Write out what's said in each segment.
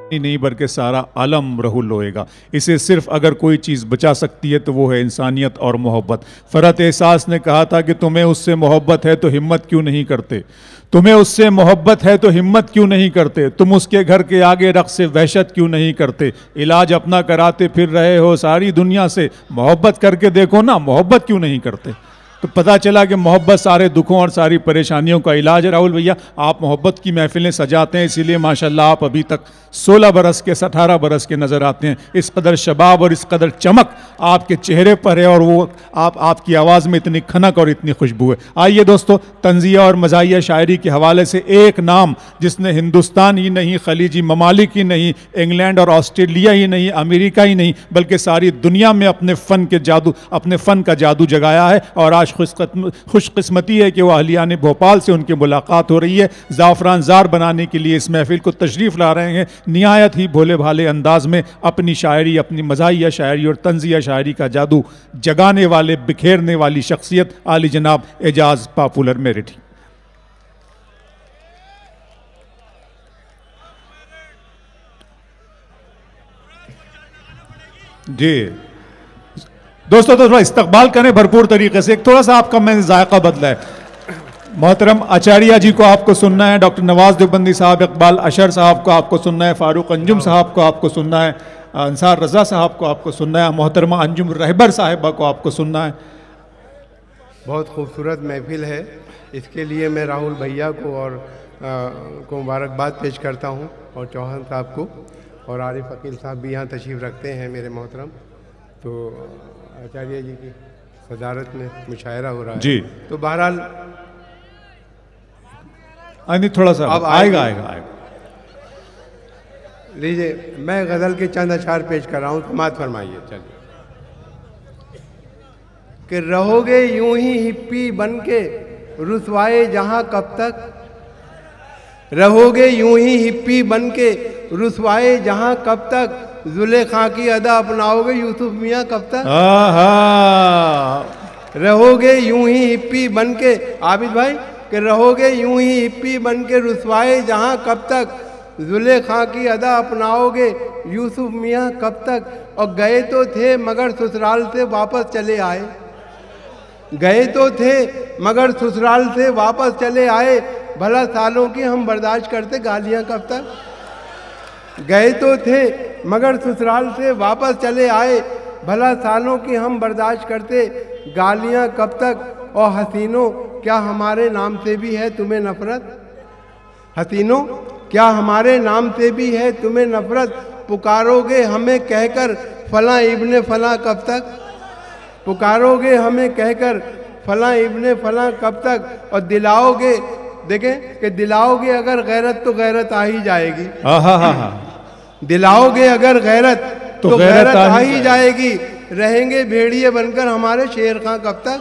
ही नहीं बल्कि सारा आलम राहुल रोएगा। इसे सिर्फ अगर कोई चीज़ बचा सकती है तो वो है इंसानियत और मोहब्बत। फ़रत एहसास ने कहा था कि तुम्हें उससे मोहब्बत है तो हिम्मत क्यों नहीं करते, तुम्हें उससे मोहब्बत है तो हिम्मत क्यों नहीं करते, तुम उसके घर के आगे रक़्स से वहशत क्यों नहीं करते, इलाज अपना कराते फिर रहे हो सारी दुनिया से, मोहब्बत करके देखो ना, मोहब्बत क्यों नहीं करते। तो पता चला कि मोहब्बत सारे दुखों और सारी परेशानियों का इलाज है। राहुल भैया, आप मोहब्बत की महफिलें सजाते हैं, इसीलिए माशाल्लाह आप अभी तक 16 बरस के 18 बरस के नज़र आते हैं। इस कदर शबाब और इस कदर चमक आपके चेहरे पर है और वो आपकी आवाज़ में इतनी खनक और इतनी खुशबू है। आइए दोस्तों, तंज़िया और मज़ाहिया शायरी के हवाले से एक नाम जिसने हिंदुस्तान ही नहीं, खलीजी ममालिक ही नहीं, इंग्लैंड और ऑस्ट्रेलिया ही नहीं, अमेरिका ही नहीं, बल्कि सारी दुनिया में अपने फ़न का जादू जगाया है। और आज खुशकिस्मती है कि वह अहलियान भोपाल से उनकी मुलाकात हो रही है। ज़ाफ़रान ज़ार बनाने के लिए इस महफिल को तशरीफ़ ला रहे हैं निहायत ही भोले भाले अंदाज में अपनी शायरी, अपनी मज़ाहिया शायरी और तंज़िया शायरी का जादू जगाने वाले, बिखेरने वाली शख्सियत आली जनाब एजाज पॉपुलर मेरिठी। जी दोस्तों, तो थोड़ा इस्तकबाल करें भरपूर तरीके से। एक थोड़ा सा आपका मैंने जायका बदला है। मोहतरम आचार्य जी को आपको सुनना है, डॉक्टर नवाज देवबंदी साहब, इकबाल अशर साहब को आपको सुनना है, फारूक अंजुम साहब को आपको सुनना है, अंसार रज़ा साहब को आपको सुनना है, मोहतरमा अंजुम रहबर साहिबा को आपको सुनना है। बहुत खूबसूरत महफिल है, इसके लिए मैं राहुल भैया को और को मुबारकबाद पेश करता हूँ, और चौहान साहब को, और आरिफ अकील साहब भी यहाँ तशरीफ़ रखते हैं मेरे मोहतरम। तो आचार्य जी की सदारत में मुशायरा हो रहा है जी। तो बहरहाल नहीं, थोड़ा सा अब आएगा। लीजिए, मैं गज़ल के चंद अशार पेश कर रहा हूँ, समाअत फरमाइए। चलिए। कि रहोगे यूं ही हिप्पी बन के रुसवाए जहाँ कब तक, रहोगे यूं ही हिप्पी बन के रुसवाए जहाँ कब तक, जुलेखा की अदा अपनाओगे यूसुफ मियाँ कब तक, रहोगे यूं ही हिप्पी बन के, आबिद भाई, कि रहोगे यूं ही हिप्पी बन के रुसवाए जहाँ कब तक, जुलेखा की अदा अपनाओगे यूसुफ मियाँ कब तक। और गए तो थे मगर ससुराल से वापस चले आए, गए तो थे मगर ससुराल से वापस चले आए, भला सालों की हम बर्दाश्त करते गालियाँ कब तक। गए तो थे मगर ससुराल से वापस चले आए, भला सालों की हम बर्दाश्त करते गालियाँ कब तक। और हसीनों क्या हमारे नाम से भी है तुम्हें नफरत, हसीनों क्या हमारे नाम से भी है तुम्हें नफरत, पुकारोगे हमें कहकर फलां इब्ने फलां कब तक, पुकारोगे हमें कहकर फलां इब्ने फलां कब तक। और दिलाओगे, देखें कि दिलाओगे अगर गैरत तो गैरत आ ही जाएगी, दिलाओगे अगर गैरत तो गैरत आ ही जाएगी, रहेंगे भेड़िए बनकर हमारे शेर खां कब तक।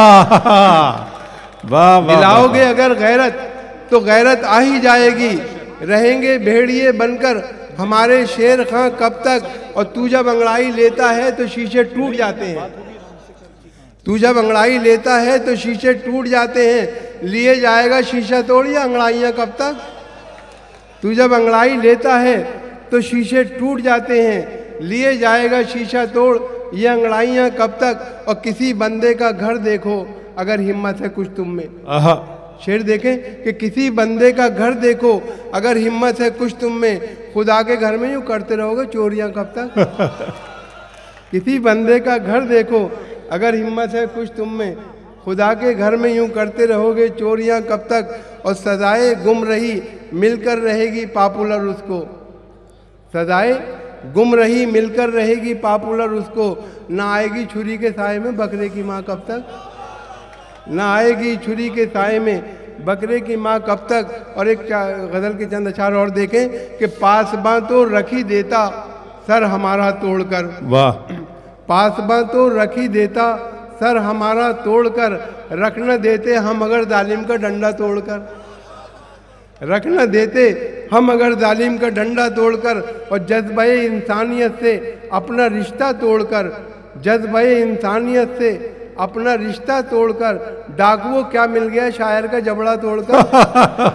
दिलाओगे अगर गैरत तो गैरत आ ही जाएगी, रहेंगे भेड़िए बनकर हमारे शेर खां कब तक। और तू जब अंगड़ाई लेता है तो शीशे टूट जाते हैं, तू जब अंगड़ाई लेता है तो शीशे टूट जाते हैं, लिए जाएगा शीशा तोड़ या अंगड़ाइयाँ कब तक। तू जब अंगड़ाई लेता है तो शीशे टूट जाते हैं, लिए जाएगा शीशा तोड़ ये अंगड़ाइयाँ कब तक। और किसी बंदे का घर देखो अगर हिम्मत है कुछ तुम में, शेर देखें कि किसी बंदे का घर देखो अगर हिम्मत है कुछ तुम में, खुदा के घर में यूँ करते रहोगे चोरियाँ कब तक। किसी बंदे का घर देखो अगर हिम्मत है कुछ तुम में, खुदा के घर में यूँ करते रहोगे चोरियाँ कब तक। और सजाए गुम रही मिलकर रहेगी पॉपुलर उसको, सजाए गुम रही मिलकर रहेगी पॉपुलर उसको, ना आएगी छुरी के साए में बकरे की माँ कब तक, ना आएगी छुरी के साए में बकरे की माँ कब तक। और एक गज़ल के चंद अशार और देखें कि पासबां तो रखी देता सर हमारा तोड़कर, वाह, पासबां तो रखी देता सर हमारा तोड़कर, रख न देते हम अगर जालिम का डंडा तोड़कर, रख न देते हम अगर जालिम का डंडा तोड़कर। और जज्बे इंसानियत से अपना रिश्ता तोड़कर, जज्बे इंसानियत से अपना रिश्ता तोड़कर, डाकुओं क्या मिल गया शायर का जबड़ा तोड़कर।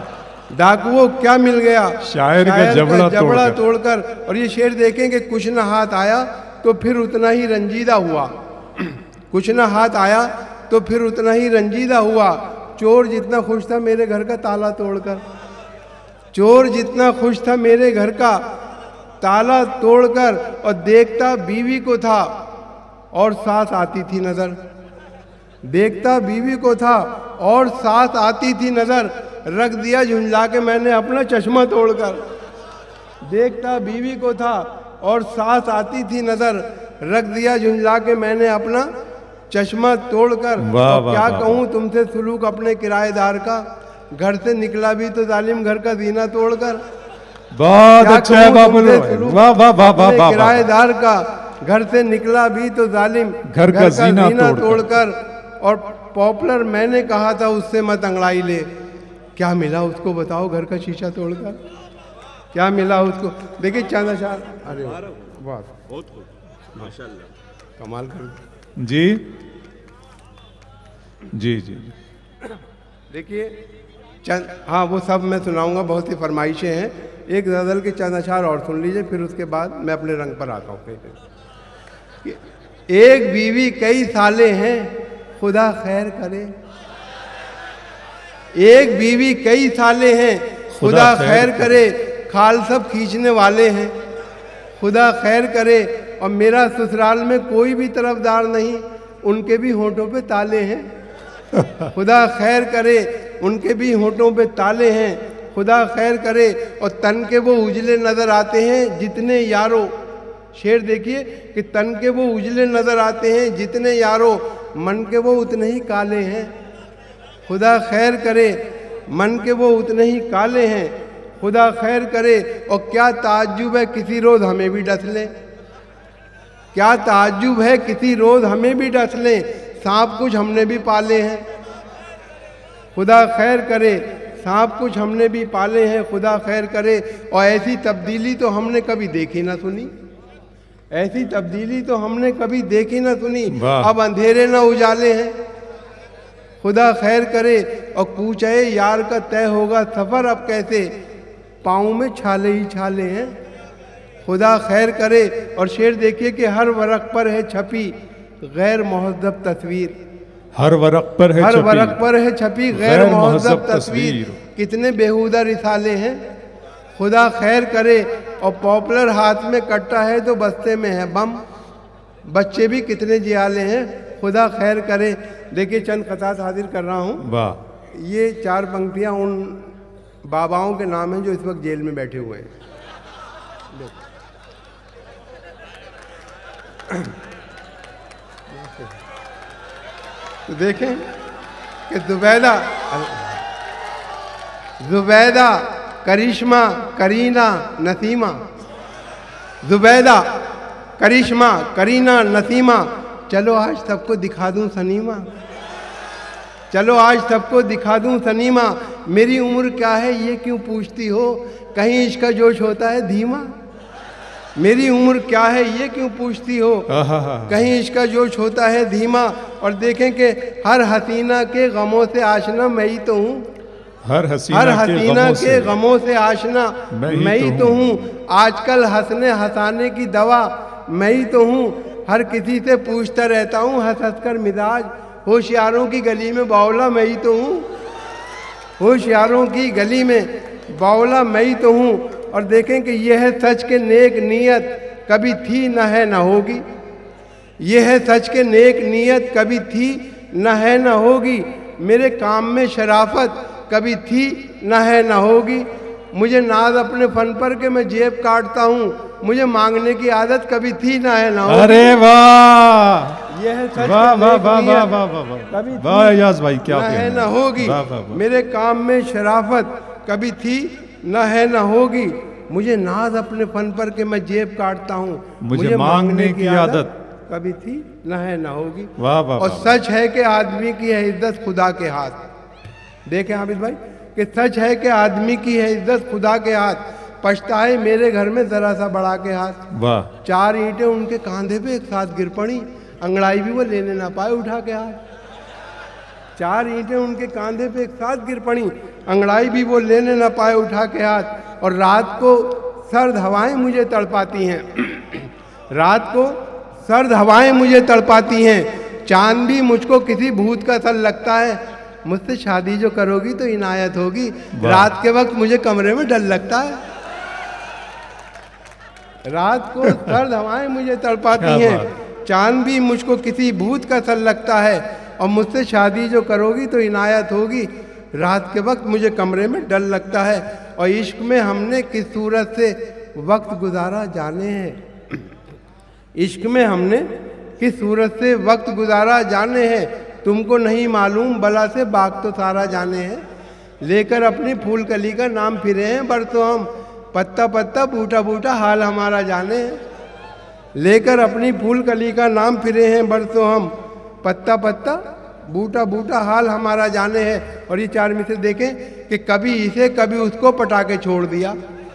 डाकुओं क्या मिल गया, शायर का जबड़ा तोड़कर। और ये शेर देखें कि कुछ न हाथ आया तो फिर उतना ही रंजीदा हुआ, कुछ न हाथ आया तो फिर उतना ही रंजीदा हुआ। चोर जितना खुश था मेरे घर का ताला तोड़कर, चोर जितना खुश था मेरे घर का ताला तोड़कर। और देखता बीवी को था और सास आती थी नजर, देखता बीवी को था और सास आती थी नजर। रख दिया झुंझला के मैंने अपना चश्मा तोड़कर, देखता बीवी को था और सास आती थी नजर। रख दिया झुंझला के मैंने अपना चश्मा तोड़कर। क्या कहूँ तुमसे सुलूक अपने किराएदार का, घर से निकला भी तो जालिम घर का जीना तोड़कर। बहुत अच्छा है बाबू, वाह वाह वाह वाह वाह। किराएदार का घर से निकला भी तो जालिम घर का जीना तोड़कर। और पॉपुलर मैंने कहा था उससे मत अंगड़ाई ले, क्या मिला उसको बताओ घर का शीशा तोड़कर, क्या मिला उसको। देखिए चांदाशाह, अरे वाह माशाल्लाह कमाल कर जी जी जी। देखिए हाँ वो सब मैं सुनाऊंगा, बहुत सी फरमाइशें हैं। एक गज़ल के चंद अशार और सुन लीजिए, फिर उसके बाद मैं अपने रंग पर आता हूँ। एक बीवी कई साले हैं खुदा खैर करे, एक बीवी कई साले हैं खुदा खैर करे। खाल सब खींचने वाले हैं खुदा खैर करे। और मेरा ससुराल में कोई भी तरफदार नहीं, उनके भी होंठों पे ताले हैं खुदा खैर करे, उनके भी होंठों पे ताले हैं खुदा खैर करे। और तन के वो उजले नजर आते हैं जितने यारो, शेर देखिए कि तन के वो उजले नजर आते हैं जितने यारो, मन के वो उतने ही काले हैं खुदा खैर करे। मन के वो उतने ही काले हैं खुदा खैर करे। और क्या ताज्जुब है किसी रोज हमें भी डस ले, क्या ताज्जुब है किसी रोज हमें भी डस ले। सांप कुछ हमने भी पाले हैं खुदा खैर करे, सांप कुछ हमने भी पाले हैं खुदा खैर करे। और ऐसी तब्दीली तो हमने कभी देखी ना सुनी, ऐसी तब्दीली तो हमने कभी देखी ना सुनी। अब अंधेरे ना उजाले हैं खुदा खैर करे। और पूछे यार का तय होगा सफर अब कैसे, पाँव में छाले ही छाले हैं खुदा खैर करे। और शेर देखिए कि हर वरक पर है छपी गैर मुहज़्ज़ब तस्वीर, हर वरक पर है, हर वरक पर है छपी गैर मुहज़्ज़ब तस्वीर। कितने बेहुदा रिसाले हैं खुदा खैर करे। और पॉपुलर हाथ में कट्टा है तो बस्ते में है बम, बच्चे भी कितने जियाले हैं खुदा खैर करे। देखिए चंद खतात हाजिर कर रहा हूँ। वाह। ये चार पंक्तियाँ उन बाबाओं के नाम हैं जो इस वक्त जेल में बैठे हुए हैं। तो देखें कि जुबैदा करिश्मा करीना नसीमा, जुबैदा करिश्मा करीना नसीमा। चलो आज सबको दिखा दूं सनीमा, चलो आज सबको दिखा दूं सनीमा। मेरी उम्र क्या है ये क्यों पूछती हो, कहीं इसका जोश होता है धीमा। मेरी उम्र क्या है ये क्यों पूछती हो, कहीं इसका जोश होता है धीमा। और देखें कि हर हसीना के गमों से आशना मैं ही तो हूँ, हर हसीना के गमों से आशना मैं ही तो हूँ। आजकल हंसने हंसाने की दवा मैं ही तो हूँ। हर किसी से पूछता रहता हूँ हंस हंस कर मिजाज, होशियारों की गली में बावला मैं ही तो हूँ, होशियारों की गली में बावला मैं ही तो हूँ। और देखें कि यह है सच के नेक नीयत कभी थी न है न होगी, यह है सच के नेक नीयत कभी थी न है न होगी। मेरे काम में शराफत कभी थी न है न होगी। मुझे नाज अपने फन पर के मैं जेब काटता हूँ, मुझे मांगने की आदत कभी थी ना है ना होगी। अरे वाह, यह है सच, वाह वाह वाह वाह वाह वाह वाह याज भाई, क्या है ना होगी। मेरे काम में शराफत कभी थी न है न होगी। मुझे नाज अपने फन पर के मैं जेब काटता हूँ, मुझे मांगने की आदत कभी थी न है न होगी। वाह वाह। और सच है कि आदमी की है इज्जत खुदा के हाथ। देखें हामिद भाई कि सच है कि आदमी की है इज्जत खुदा के हाथ, पछताए मेरे घर में जरा सा बढ़ा के हाथ। वाह। 4 ईंटें उनके कांधे पे एक साथ गिर पड़ी, अंगड़ाई भी वो लेने ना पाए उठा के हाथ। 4 ईंटें उनके कांधे पे एक साथ गिर पड़ी, अंगड़ाई भी वो लेने ना पाए उठा के हाथ। और रात को सर्द हवाएं मुझे तड़पाती हैं, रात को सर्द हवाएं मुझे तड़पाती हैं। चांद भी मुझको किसी भूत का सल लगता है। मुझसे शादी जो करोगी तो इनायत होगी, रात के वक्त मुझे कमरे में डर लगता है। रात को सर्द हवाएं मुझे तड़पाती हैं, चांद भी मुझको किसी भूत का सल लगता है। और मुझसे शादी जो करोगी तो इनायत होगी, रात के वक्त मुझे कमरे में डर लगता है। और इश्क में हमने किस सूरत से वक्त गुजारा जाने हैं, इश्क में हमने किस सूरत से वक्त गुजारा जाने हैं। तुमको नहीं मालूम बला से बाग तो सारा जाने हैं। लेकर अपनी फूल कली का नाम फिरे हैं बरसों हम, पत्ता पत्ता बूटा बूटा हाल हमारा जाने हैं। लेकर अपनी फूल कली का नाम फिरे हैं बरसों हम, पत्ता पत्ता बूटा बूटा हाल हमारा जाने हैं। और ये चार मिसरे देखें कि कभी इसे कभी उसको पटा के छोड़ दिया,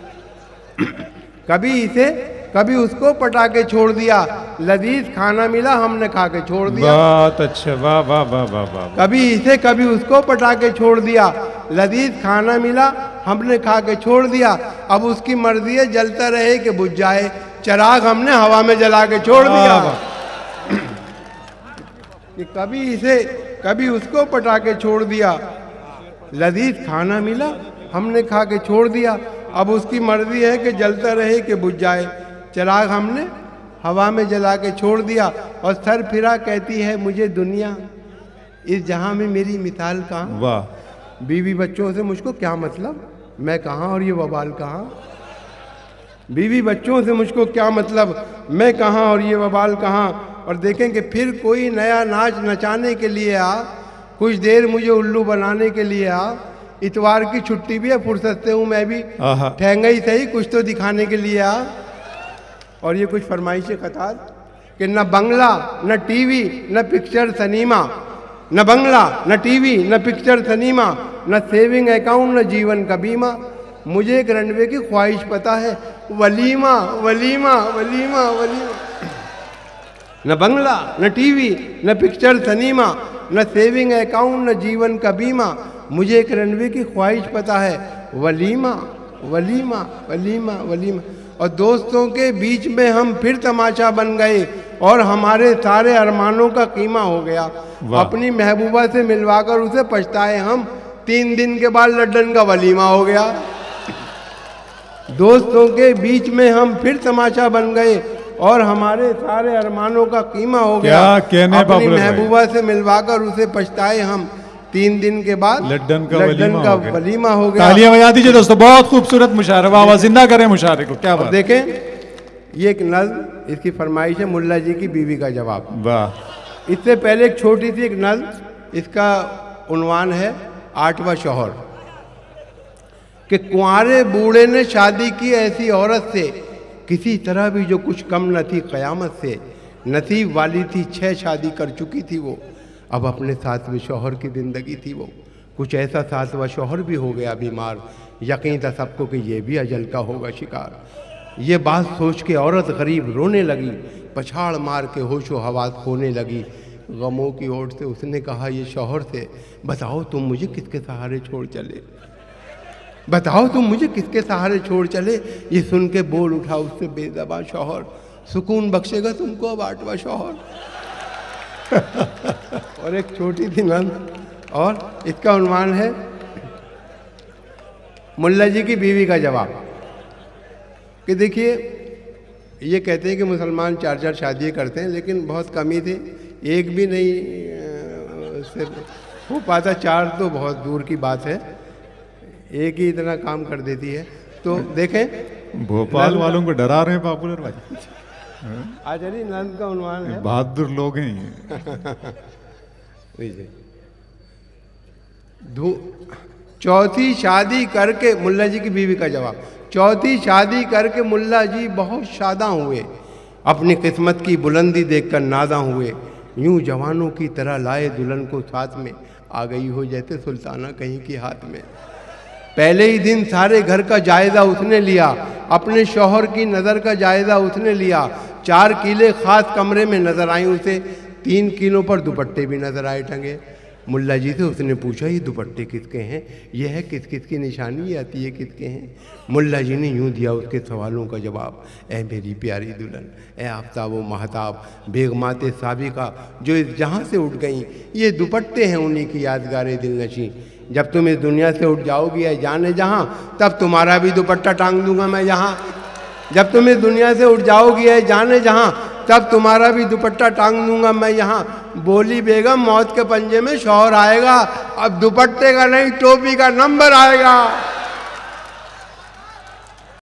कभी इसे कभी उसको पटा के छोड़ दिया। लजीज खाना मिला हमने खा के छोड़ दिया। बहुत अच्छा, वाह वाह वाह वाह वाह। कभी इसे कभी उसको पटा के छोड़ दिया। लजीज खाना मिला हमने खा के छोड़ दिया। अब उसकी मर्जी है जलता रहे कि बुझ जाए, चिराग हमने हवा में जला के छोड़ दिया। कि कभी इसे कभी उसको पटा के छोड़ दिया। लजीज खाना मिला हमने खा के छोड़ दिया। अब उसकी मर्जी है कि जलता रहे कि बुझ जाए, चिराग हमने हवा में जला के छोड़ दिया। और सर फिरा कहती है मुझे दुनिया, इस जहां में मेरी मिसाल कहाँ। वाह। बीवी बच्चों से मुझको क्या मतलब, मैं कहाँ और ये वबाल कहाँ। बीवी बच्चों से मुझको क्या मतलब, मैं कहाँ और ये वबाल कहाँ। और देखें कि फिर कोई नया नाच नचाने के लिए आ, कुछ देर मुझे उल्लू बनाने के लिए आ। इतवार की छुट्टी भी है, फुर्सत से हूँ मैं भी, ठहंगा ही सही कुछ तो दिखाने के लिए आ। और ये कुछ फरमाइशें खतार कि न बंगला न टीवी न पिक्चर सिनेमा, न बंगला न टीवी न पिक्चर सिनेमा, न सेविंग अकाउंट न जीवन का बीमा। मुझे एक रनवे की ख्वाहिश पता है, वलीमा वलीमा वलीमा वलीमा। न बंगला न टीवी न पिक्चर सिनेमा, न सेविंग अकाउंट न जीवन का बीमा। मुझे एक रनवे की ख्वाहिश पता है, वलीमा वलीमा वलीमा वलीमा। और दोस्तों के बीच में हम फिर तमाशा बन गए और हमारे सारे अरमानों का कीमा हो गया। अपनी महबूबा से मिलवाकर उसे पछताए हम, 3 दिन के बाद लड्डन का वलीमा हो गया। दोस्तों के बीच में हम फिर तमाशा बन गए और हमारे सारे अरमानों का कीमा हो गया। अपनी महबूबा से मिलवाकर उसे पछताए हम, 3 दिन के बाद लड्डन का वलीमा हो गया। तालियां बजा दीजिए दोस्तों, बहुत खूबसूरत मुशायरा, वाह, जिंदा करें मुशायरे को, क्या बात। देखें ये एक नज़्म, इसकी फरमाइश है मुल्ला जी की बीवी का जवाब। वाह। इससे पहले एक छोटी सी एक नज़्म, इसका उन्वान है 8वां शौहर। कि कुंवारे बूढ़े ने शादी की ऐसी औरत से, किसी तरह भी जो कुछ कम न थी क़यामत से। नसीब वाली थी 6 शादी कर चुकी थी वो, अब अपने 7वें शौहर की ज़िंदगी थी वो। कुछ ऐसा 7वां शौहर भी हो गया बीमार, यकीन था सबको कि ये भी अजल का होगा शिकार। ये बात सोच के औरत गरीब रोने लगी, पछाड़ मार के होशो हवास खोने लगी। गमों की ओर से उसने कहा ये शौहर से, बताओ तुम मुझे किसके सहारे छोड़ चले, बताओ तुम मुझे किसके सहारे छोड़ चले। ये सुन के बोल उठा उससे बेज़बान शौहर, सुकून बख्शेगा तुमको अब 8वां शौहर। और एक छोटी सी नज़्म, और इसका उन्वान है मुल्ला जी की बीवी का जवाब। कि देखिए ये कहते हैं कि मुसलमान 4-4 शादियाँ करते हैं, लेकिन बहुत कम ही थे, एक भी नहीं से हो पाता, 4 तो बहुत दूर की बात है, एक ही इतना काम कर देती है। तो देखें भोपाल वालों को डरा रहे हैं पॉपुलर भाई। आचार्य नंद का उन्वान है, बहादुर लोग हैं ये। चौथी शादी करके, मुल्ला जी की बीवी का जवाब, चौथी शादी करके मुल्ला जी बहुत शादा हुए, अपनी किस्मत की बुलंदी देखकर नादा हुए। यूं जवानों की तरह लाए दुल्हन को साथ में, आ गई हो जैसे सुल्ताना कहीं की हाथ में। पहले ही दिन सारे घर का जायजा उसने लिया, अपने शौहर की नज़र का जायजा उसने लिया। 4 किले खास कमरे में नजर आई उसे, 3 किलों पर दुपट्टे भी नजर आए टंगे। मुल्ला जी से उसने पूछा ये दुपट्टे किसके हैं, ये है किस किस की निशानी, ये आती है किसके हैं। मुल्ला जी ने यूँ दिया उसके सवालों का जवाब, ए मेरी प्यारी दुल्हन, ए आफ्ताब व महताब, बेगमाते साबिका जो इस जहाँ से उठ गई, ये दुपट्टे हैं उन्हीं की यादगार दिलनशी। जब तुम इस दुनिया से उठ जाओगी है जाने जहाँ, तब तुम्हारा भी दुपट्टा टांग दूंगा मैं यहाँ। जब तुम इस दुनिया से उठ जाओगी है जाने जहाँ, तब तुम्हारा भी दुपट्टा टांग दूंगा मैं यहाँ। बोली बेगम मौत के पंजे में शौहर आएगा, अब दुपट्टे का नहीं टोपी का नंबर आएगा।